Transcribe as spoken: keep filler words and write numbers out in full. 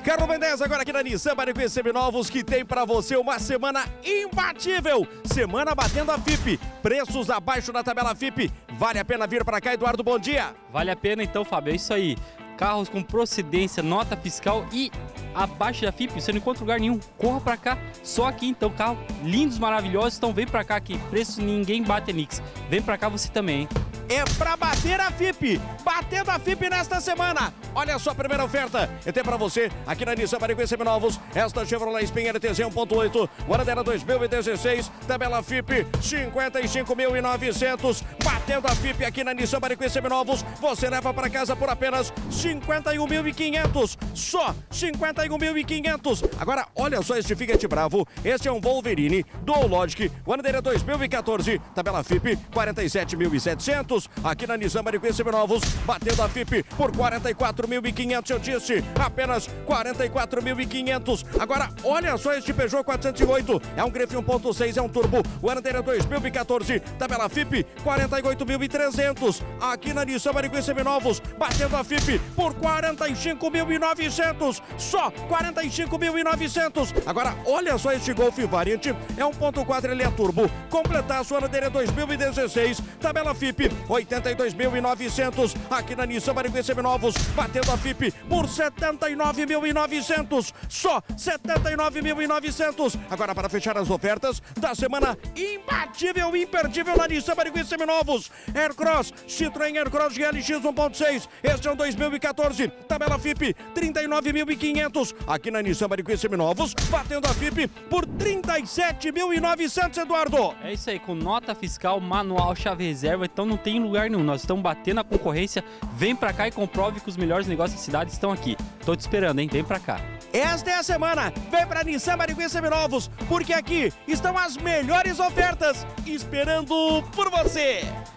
Carro Ben dez agora aqui na Nissan Barigüe Seminovos, que tem para você uma semana imbatível. Semana batendo a F I P, preços abaixo da tabela F I P. Vale a pena vir para cá, Eduardo, bom dia. Vale a pena então, Fábio, é isso aí. Carros com procedência, nota fiscal e abaixo da F I P, você não encontra lugar nenhum. Corra pra cá, só aqui então, carros lindos, maravilhosos. Então vem pra cá que preço ninguém bate, Nix. Vem pra cá você também, hein? É pra bater a F I P, batendo a F I P nesta semana. Olha só a primeira oferta, eu tenho pra você aqui na Nissan Barigüe Seminovos, esta Chevrolet Spinheiro T Z um ponto oito, Guarandera dois mil e dezesseis, tabela F I P cinquenta e cinco mil e novecentos, batendo a F I P aqui na Nissan Barigüe Seminovos, você leva pra casa por apenas cinquenta e um mil e quinhentos, só cinquenta e um mil e quinhentos. Agora olha só este Fiat Bravo, este é um Wolverine Dual Logic, Guarandera dois mil e quatorze, tabela F I P quarenta e sete mil e setecentos. Aqui na Nissan Barigüe Seminovos, batendo a F I P por quarenta e quatro mil e quinhentos, eu disse, apenas quarenta e quatro mil e quinhentos. Agora, olha só este Peugeot quatrocentos e oito, é um Griffe um ponto seis, é um turbo, Guarandera dois mil e quatorze, tabela F I P quarenta e oito mil e trezentos. Aqui na Nissan Barigüe Seminovos, batendo a F I P por quarenta e cinco mil e novecentos, só quarenta e cinco mil e novecentos. Agora, olha só este Golf Variant, é um ponto quatro, ele é turbo, completar a sua Guarandera dois mil e dezesseis, tabela F I P oitenta e dois mil e novecentos. Aqui na Nissan Barigüe Seminovos, batendo a F I P por setenta e nove mil e novecentos, só setenta e nove mil e novecentos. Agora, para fechar as ofertas da semana imbatível, imperdível na Nissan Barigüe Seminovos, Aircross, Citroën Aircross G L X um ponto seis, este é um dois mil e quatorze, tabela F I P trinta e nove mil e quinhentos. Aqui na Nissan Barigüe Seminovos, batendo a F I P por trinta e sete mil e novecentos, Eduardo. É isso aí, com nota fiscal, manual, chave reserva, então não tem lugar nenhum. Nós estamos batendo a concorrência. Vem pra cá e comprove que os melhores negócios da cidade estão aqui. Tô te esperando, hein? Vem pra cá. Esta é a semana. Vem pra Nissan Barigüe Seminovos, porque aqui estão as melhores ofertas esperando por você.